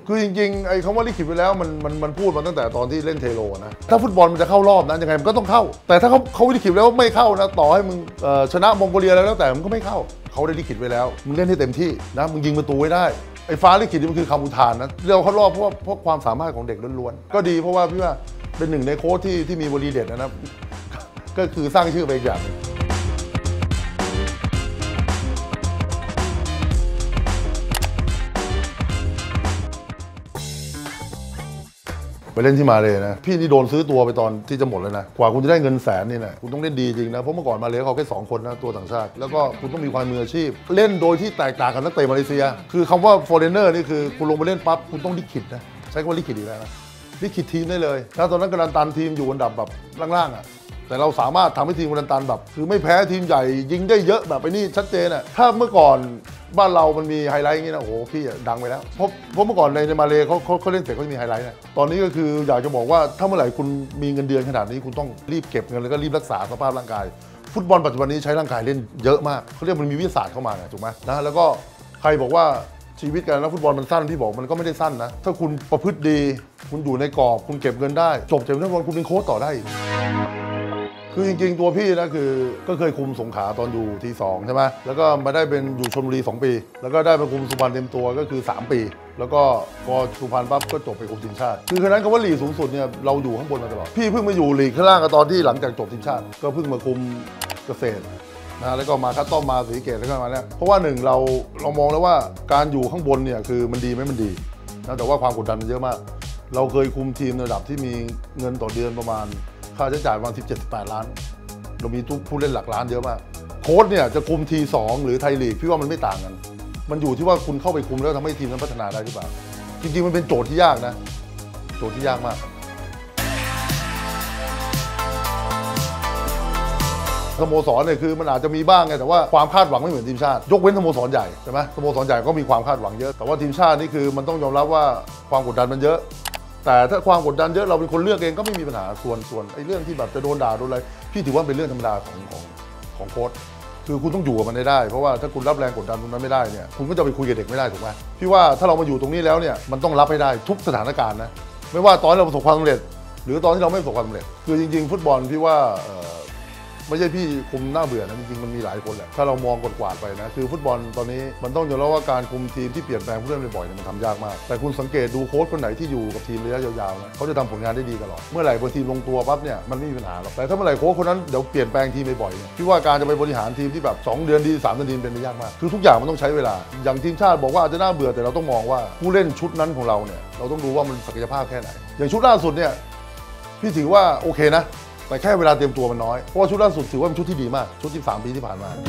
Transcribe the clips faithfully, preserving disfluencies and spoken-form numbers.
คือจริงๆไอ้คำว่าลิขิตไปแล้วมันมันมันพูดมาตั้งแต่ตอนที่เล่นเทโรนะถ้าฟุตบอลมันจะเข้ารอบนะยังไงมันก็ต้องเข้าแต่ถ้าเขาเขาลิขิตแล้วไม่เข้านะต่อให้มึงชนะมองโกเลียแล้วแต่มันก็ไม่เข้าเขาได้ลิขิตไว้แล้วมึงเล่นให้เต็มที่นะมึงยิงประตูไว้ได้ไอ้ฟ้าลิขิตมันคือคำอุทานนะเราเข้ารอบเพราะเพราะความสามารถของเด็กล้วนๆก็ดีเพราะว่าพี่ว่าเป็นหนึ่งในโค้ชที่ที่มีวลีเด็ดนะก็คือสร้างชื่อไปอย่างไปเล่นที่มาเลยนะพี่นี่โดนซื้อตัวไปตอนที่จะหมดแล้วนะกว่าคุณจะได้เงินแสนนี่นะคุณต้องเล่นดีจริงนะเพราะเมื่อก่อนมาเลยเขาแค่สองคนนะตัวต่างชาติแล้วก็คุณต้องมีความมืออาชีพเล่นโดยที่แตกต่างกับนักเตะมาเลเซียคือคำว่า foreigner นี่คือคุณลงไปเล่นปั๊บคุณต้องลิขิตนะใช้คำว่าลิขิตอีกแล้วนะลิขิตทีมได้เลยแล้วตอนนั้นกำลังตันทีมอยู่อันดับแบบล่างๆอ่ะแต่เราสามารถทำให้ทีมกำลังตันแบบคือไม่แพ้ทีมใหญ่ยิงได้เยอะแบบไปนี่ชัดเจนอ่ะถ้าเมื่อก่อนบ้านเรามันมีไฮไลท์อย่างนี้นะโอ้โหพี่ดังไปแล้วเพราะเพราะเมื่อก่อนในในมาเลเขาเขาเขาเล่นเสร็จเขาจะมีไฮไลท์นะตอนนี้ก็คืออยากจะบอกว่าถ้าเมื่อไหร่คุณมีเงินเดือนขนาดนี้คุณต้องรีบเก็บเงินแล้วก็รีบรักษาสภาพร่างกายฟุตบอลปัจจุบันนี้ใช้ร่างกายเล่นเยอะมากเขาเรียกมันมีวิทยาศาสตร์เข้ามาไงถูกไหมนะแล้วก็ใครบอกว่าชีวิตการนักฟุตบอลมันสั้นพี่บอกมันก็ไม่ได้สั้นนะถ้าคุณประพฤติดีคุณอยู่ในกรอบคุณเก็บเงินได้จบจากนักฟุตบอลคุณเป็นโค้ชต่อได้คือจริงๆตัวพี่นะคือก็เคยคุมสงขลาตอนอยู่ทีสองใช่ไหมแล้วก็มาได้เป็นอยู่ชลบุรีสองปีแล้วก็ได้ไปคุมสุพรรณเต็มตัวก็คือสามปีแล้วก็พอสุพรรณปั๊บก็จบไปคุมทีมชาติคือครั้นั้นคำว่าลีกสูงสุดเนี่ยเราอยู่ข้างบนมาตลอดพี่เพิ่งมาอยู่ลีกข้างล่างตอนที่หลังจากจบทีมชาติก็เพิ่งมาคุมเกษตรนะแล้วก็มาคัดต้อมมาศรีสะเกษแล้วก็มาเนี่ยเพราะว่าหนึ่งเราเรามองแล้วว่าการอยู่ข้างบนเนี่ยคือมันดีไหมมันดีนะแต่ว่าความกดดันมันเยอะมากเราเคยคุมทีมระดับที่มีเงินต่อเดือนประมาณค่าใช้จ่ายประมาณสิบเจ็ด สิบแปดล้านเรามีทุกผู้เล่นหลักล้านเยอะมากโค้ชเนี่ยจะคุมทีสองหรือไทยลีกพี่ว่ามันไม่ต่างกันมันอยู่ที่ว่าคุณเข้าไปคุมแล้วทำให้ทีมนั้นพัฒนาได้หรือเปล่าจริงๆมันเป็นโจทย์ที่ยากนะโจทย์ที่ยากมากสโมสรเนี่ยคือมันอาจจะมีบ้างไงแต่ว่าความคาดหวังไม่เหมือนทีมชาติยกเว้นสโมสรใหญ่ใช่ไหมสโมสรใหญ่ก็มีความคาดหวังเยอะแต่ว่าทีมชาตินี่คือมันต้องยอมรับว่าความกดดันมันเยอะแต่ถ้าความกดดันเยอะเราเป็นคนเลือกเองก็ไม่มีปัญหาส่วนส่วนไอ้เรื่องที่แบบจะโดนด่าโดนอะไรพี่ถือว่าเป็นเรื่องธรรมดาของของของโค้ชคือคุณต้องอยู่กับมันได้เพราะว่าถ้าคุณรับแรงกดดันตรงนั้นไม่ได้เนี่ยคุณก็จะไปคุยกับเด็กไม่ได้ถูกไหมพี่ว่าถ้าเรามาอยู่ตรงนี้แล้วเนี่ยมันต้องรับให้ได้ทุกสถานการณ์นะไม่ว่าตอนที่เราประสบความสำเร็จหรือตอนที่เราไม่ประสบความสำเร็จคือจริงๆฟุตบอลพี่ว่าไม่ใช่พี่คุมหน้าเบื่อนะจริงๆมันมีหลายคนแหละถ้าเรามองกดกวาดไปนะคือฟุตบอลตอนนี้มันต้องยอมรับว่าการคุมทีมที่เปลี่ยนแปลงผู้เล่นบ่อยๆเนี่ยมันทำยากมากแต่คุณสังเกตดูโค้ชคนไหนที่อยู่กับทีมระยะยาวๆนะเขาจะทำผลงานได้ดีตลอดเมื่อไหร่พอทีมลงตัวปั๊บเนี่ยมันไม่มีปัญหาหรอกแต่ถ้าเมื่อไหร่โค้ชคนนั้นเดี๋ยวเปลี่ยนแปลงทีมบ่อยๆเนี่ยพี่ว่าการจะไปบริหารทีมที่แบบสองเดือนดีสามเดือนดีเป็นไปยากมากคือทุกอย่างมันต้องใช้เวลาอย่างทีมชาติบอกว่าอาจจะน่าเบื่อแต่เราต้องมองว่าผู้เล่นชุดนั้นของเราเนี่ยเราต้องดูว่ามันศักยภาพแค่ไหนอย่างชุดล่าสุดเนี่ยพี่ถือว่าโอเคนะแต่แค่เวลาเตรียมตัวมันน้อยเพราะว่าชุดล่าสุดถือว่าเป็นชุดที่ดีมากชุดที่สามปีที่ผ่านมา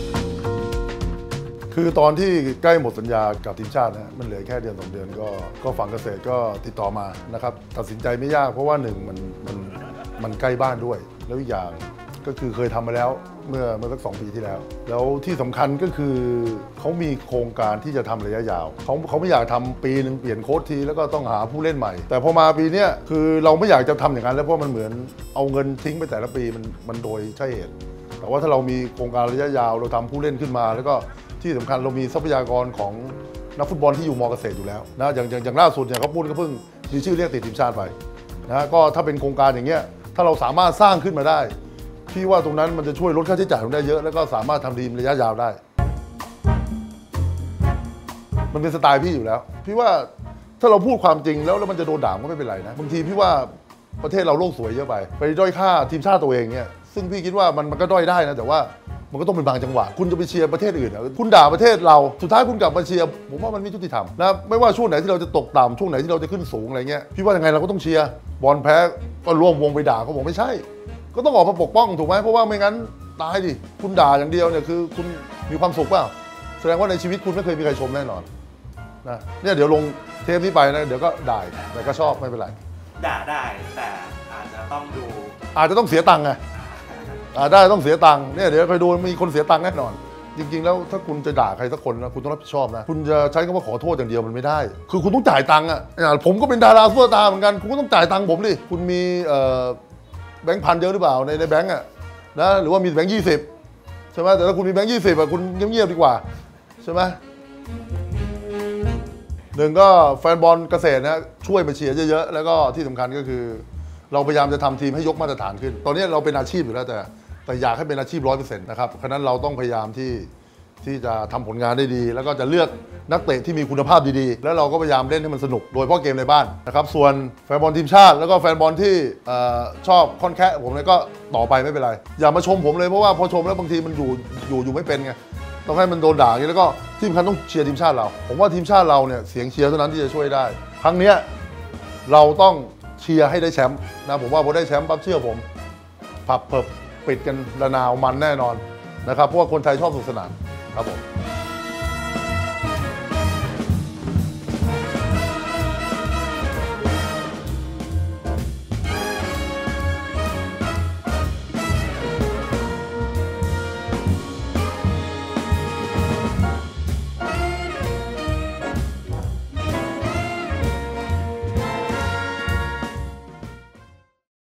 คือตอนที่ใกล้หมดสัญญากับทีมชาตินะมันเหลือแค่เดือนสองเดือนก็ก็ฝั่งเกษตรก็ติดต่อมานะครับตัดสินใจไม่ยากเพราะว่าหนึ่งมันมันมันใกล้บ้านด้วยแล้วอีกอย่างก็คือเคยทำมาแล้วเมื่อเมื่อสักสองปีที่แล้วแล้วที่สำคัญก็คือเขามีโครงการที่จะทำระยะยาวเขาเขาไม่อยากทำปีหนึ่งเปลี่ยนโค้ชทีแล้วก็ต้องหาผู้เล่นใหม่แต่พอมาปีนี้คือเราไม่อยากจะทำอย่างนั้นแล้วเพราะมันเหมือนเอาเงินทิ้งไปแต่ละปีมันมันโดยใช่เหตุแต่ว่าถ้าเรามีโครงการระยะยาวเราทำผู้เล่นขึ้นมาแล้วก็ที่สำคัญเรามีทรัพยากรของนักฟุตบอลที่อยู่มอเกษตรอยู่แล้วนะอย่างอย่างอย่างล่าสุดเนี่ยเขาพูดก็เพิ่งมีชื่อเรียกติดทีมชาติไปนะก็ถ้าเป็นโครงการอย่างเงี้ยถ้าเราสามารถสร้างขึ้นมาได้พี่ว่าตรงนั้นมันจะช่วยลดค่าใช้จ่ายได้เยอะแล้วก็สามารถทำทีมระยะยาวได้มันเป็นสไตล์พี่อยู่แล้วพี่ว่าถ้าเราพูดความจริงแล้วแล้วมันจะโดนด่าก็ไม่เป็นไรนะบางทีพี่ว่าประเทศเราโลกสวยเยอะไปไปด้อยค่าทีมชาติตัวเองเนี่ยซึ่งพี่คิดว่ามันมันก็ด้อยได้นะแต่ว่ามันก็ต้องเป็นบางจังหวะคุณจะไปเชียร์ประเทศอื่นคุณด่าประเทศเราสุดท้ายคุณกลับมาเชียร์ผมว่ามันไม่ยุติธรรมนะไม่ว่าช่วงไหนที่เราจะตกต่ำช่วงไหนที่เราจะขึ้นสูงอะไรเงี้ยพี่ว่ายังไงเราก็ต้องเชียร์บอลแพ้ก็ร่วมวงไปด่าเขาบอกไม่ใช่ก็ต้องออกมาปกป้องถูกไหมเพราะว่าไม่งั้นตายดิคุณด่าอย่างเดียวเนี่ยคือคุณมีความสุขเปล่าแสดงว่าในชีวิตคุณไม่เคยมีใครชมแน่นอนนะเนี่ยเดี๋ยวลงเทปนี้ไปนะเดี๋ยวก็ด่าแต่ก็ชอบไม่เป็นไรด่าได้แต่อาจจะต้องดูอาจจะต้องเสียตังค์ไงได้ต้องเสียตังค์เนี่ยเดี๋ยวไปดูมีคนเสียตังค์แน่นอนจริงๆแล้วถ้าคุณจะด่าใครสักคนนะคุณต้องรับผิดชอบนะคุณจะใช้คำว่าขอโทษอย่างเดียวมันไม่ได้คือคุณต้องจ่ายตังค์อ่ะผมก็เป็นดาราซุปเปอร์สตาร์เหมือนกันคุณก็ต้องจ่ายตังค์ผมดิคุณมีแบงค์พันเยอะหรือเปล่าในในแบงค์อ่ะนะหรือว่ามีแบงค์ยี่สิบใช่ไหมแต่ถ้าคุณมีแบงค์ยี่สิบอ่ะคุณเงียบๆดีกว่าใช่ไหมหนึ่งก็แฟนบอลเกษตรนะช่วยมาเชียร์เยอะๆแล้วก็ที่สำคัญก็คือ เราพยายามจะทำทีมให้ยกมาตรฐานขึ้น ตอนนี้เราเป็นอาชีพอยู่แล้วแต่แต่อยากให้เป็นอาชีพร้อยเปอร์เซ็นต์นะครับฉะนั้นเราต้องพยายามที่ที่จะทำผลงานได้ดี แล้วก็จะเลือกนักเตะที่มีคุณภาพดีๆแล้วเราก็พยายามเล่นให้มันสนุกโดยเฉพาะเกมในบ้านนะครับส่วนแฟนบอลทีมชาติแล้วก็แฟนบอลที่ชอบค่อนแค่ผมเนี่ยก็ต่อไปไม่เป็นไรอย่ามาชมผมเลยเพราะว่าพอชมแล้วบางทีมันอยู่อยู่อยู่ไม่เป็นไงต้องให้มันโดนด่าอย่างนี้แล้วก็ที่สำคัญต้องเชียร์ทีมชาติเราผมว่าทีมชาติเราเนี่ยเสียงเชียร์เท่านั้นที่จะช่วยได้ครั้งนี้เราต้องเชียร์ให้ได้แชมป์นะผมว่าพอได้แชมป์ปั๊บเชื่อผมผับเพิบปิดกันระนาวมันแน่นอนนะครับเพราะว่าคนไทยชอบสนุกสนานครับผม